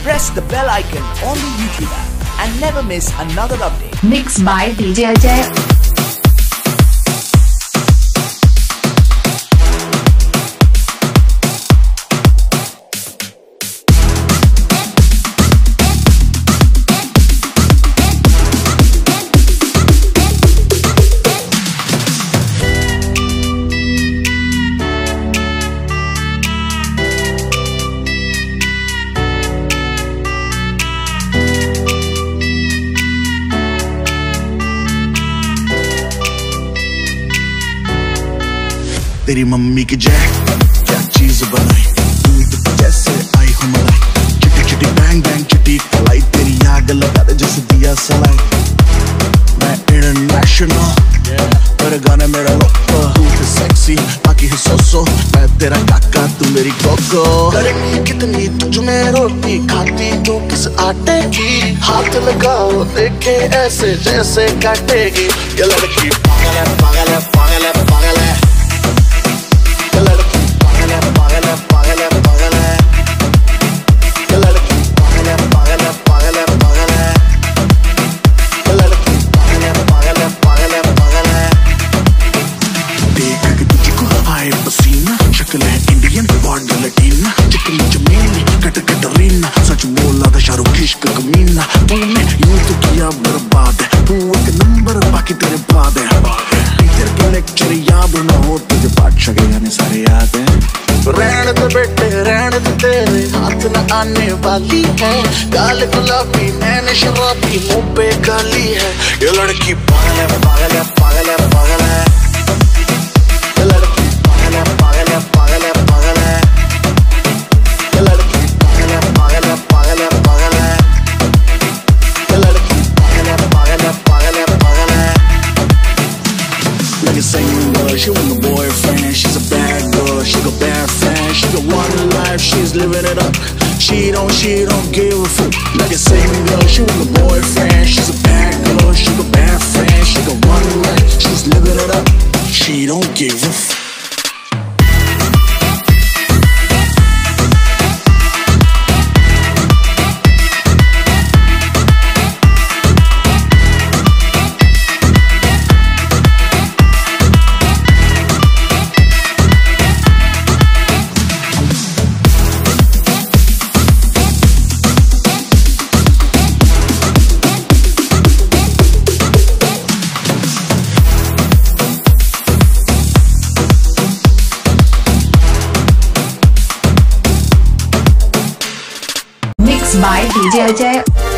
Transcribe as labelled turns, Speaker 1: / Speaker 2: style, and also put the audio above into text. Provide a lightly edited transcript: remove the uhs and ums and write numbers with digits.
Speaker 1: press the bell icon on the YouTube app and never miss another update.
Speaker 2: Mixed by DJ Ajay.
Speaker 3: तेरी mummy की जय क्या चीज बनाई दूध जैसे आई हो मलाई चिटी चिटी बैंग बैंग चिटी कलाई तेरी आग लगा दे जैसे दिया सलाई मैं इंटरनेशनल तेरे गाने मेरा लोको तू है सेक्सी बाकी है सोसो मैं तेरा काका तू मेरी कोको करेंगी कितनी तुझ में रोटी खाती तू किस आटे की हाथ लगाओ देखे ऐसे जैसे काटेगी ये लड़की पागल है पागल है पागल है पागल है बर्बाद है तू एक नंबर बाकी तेरे बाद है टीचर के लेक्चर याद न हो तुझे बादशाह के गाने सारे याद हैं रहने दे बेटे रहने दे तेरे हाथ न आने वाली है गाल गुलाबी मैंने शराबी मुंह पे गाली है ये लड़की पागल है पागल है पागल है पागल है ये लड़की पागल है पागल है पागल है पागल है ये लड़की पागल है पागल है पागल है पागल है Like a singing girl, she want a boyfriend. She's a bad girl, she got bad friends. She got one life, she's living it up. She don't give a fuck. Like a singing girl, she want a boyfriend. She's a bad girl, she got bad friends. She got one life, she's living it up. She don't give a fuck.
Speaker 2: By DJ Ajay.